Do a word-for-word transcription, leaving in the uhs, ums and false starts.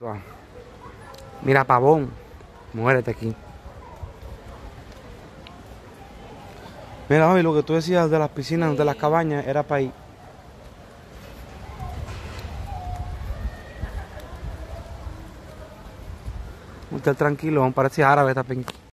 Mira, pavón, muérete aquí. Mira, hoy lo que tú decías de las piscinas, de las cabañas, era para ir. Usted tranquilo, parece árabe esta pinta.